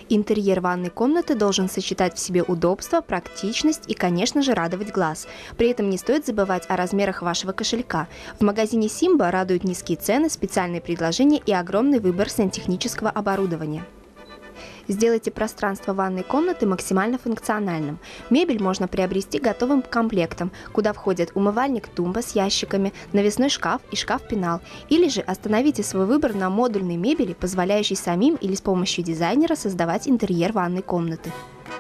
Интерьер ванной комнаты должен сочетать в себе удобство, практичность и, конечно же, радовать глаз. При этом не стоит забывать о размерах вашего кошелька. В магазине Simba радуют низкие цены, специальные предложения и огромный выбор сантехнического оборудования. Сделайте пространство ванной комнаты максимально функциональным. Мебель можно приобрести готовым комплектом, куда входят умывальник, тумба с ящиками, навесной шкаф и шкаф-пенал. Или же остановите свой выбор на модульной мебели, позволяющей самим или с помощью дизайнера создавать интерьер ванной комнаты.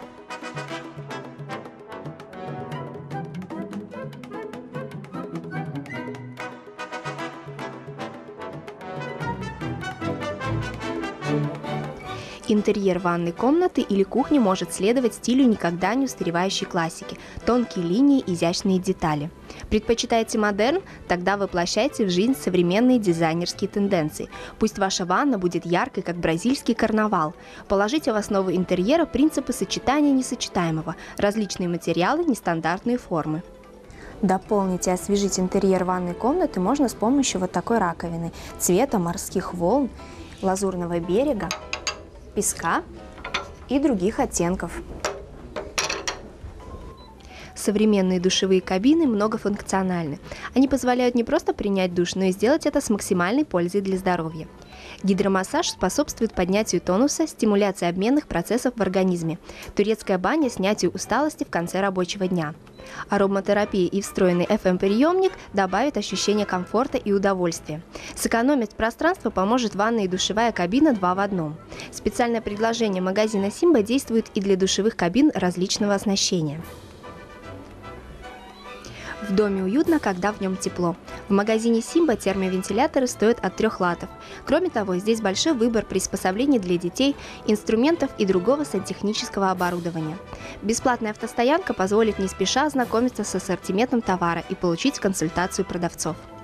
Интерьер ванной комнаты или кухни может следовать стилю никогда не устаревающей классики – тонкие линии, изящные детали. Предпочитаете модерн? Тогда воплощайте в жизнь современные дизайнерские тенденции. Пусть ваша ванна будет яркой, как бразильский карнавал. Положите в основу интерьера принципы сочетания несочетаемого, различные материалы, нестандартные формы. Дополнить и освежить интерьер ванной комнаты можно с помощью вот такой раковины цвета морских волн, лазурного берега, песка и других оттенков. Современные душевые кабины многофункциональны. Они позволяют не просто принять душ, но и сделать это с максимальной пользой для здоровья. Гидромассаж способствует поднятию тонуса, стимуляции обменных процессов в организме. Турецкая баня – снятию усталости в конце рабочего дня. Ароматерапия и встроенный FM-приемник добавят ощущение комфорта и удовольствия. Сэкономить пространство поможет ванная и душевая кабина 2 в 1. Специальное предложение магазина Simba действует и для душевых кабин различного оснащения. В доме уютно, когда в нем тепло. В магазине Simba термовентиляторы стоят от 3 латов. Кроме того, здесь большой выбор приспособлений для детей, инструментов и другого сантехнического оборудования. Бесплатная автостоянка позволит не спеша ознакомиться с ассортиментом товара и получить консультацию продавцов.